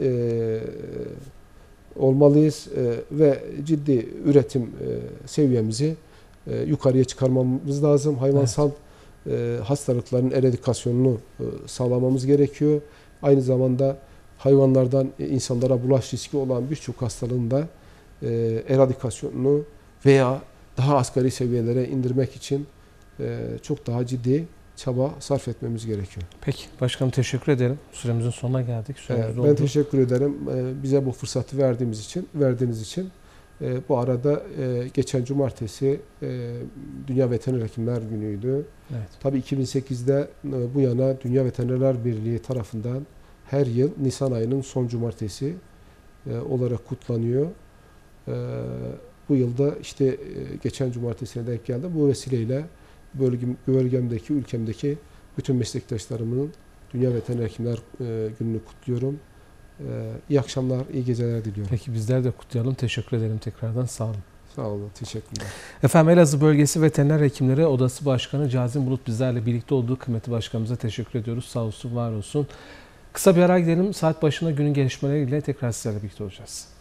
olmalıyız ve ciddi üretim seviyemizi yukarıya çıkarmamız lazım. Hayvansal hastalıkların eradikasyonunu sağlamamız gerekiyor. Aynı zamanda hayvanlardan insanlara bulaş riski olan birçok hastalığın da eradikasyonunu veya daha asgari seviyelere indirmek için çok daha ciddi çaba sarf etmemiz gerekiyor. Peki başkanım, teşekkür ederim. Süremizin sonuna geldik. Ben teşekkür ederim bize bu fırsatı verdiğiniz için. Bu arada geçen cumartesi Dünya Veteriner Hekimler Günü'ydü. Evet. Tabii 2008'de bu yana Dünya Veterinerler Birliği tarafından her yıl Nisan ayının son cumartesi olarak kutlanıyor. Bu yılda işte geçen cumartesine denk geldi. Bu vesileyle bölgemdeki, ülkemdeki bütün meslektaşlarımın Dünya Veteriner Hekimler Günü'nü kutluyorum. İyi akşamlar, iyi geceler diliyorum. Peki bizler de kutlayalım. Teşekkür ederim tekrardan. Sağ olun. Sağ olun, teşekkürler. Efendim, Elazığ Bölgesi Veteriner Hekimleri Odası Başkanı Cazim Bulut bizlerle birlikte olduğu kıymetli başkanımıza teşekkür ediyoruz. Sağ olsun, var olsun. Kısa bir ara gidelim. Saat başına günün gelişmeleriyle tekrar sizlerle birlikte olacağız.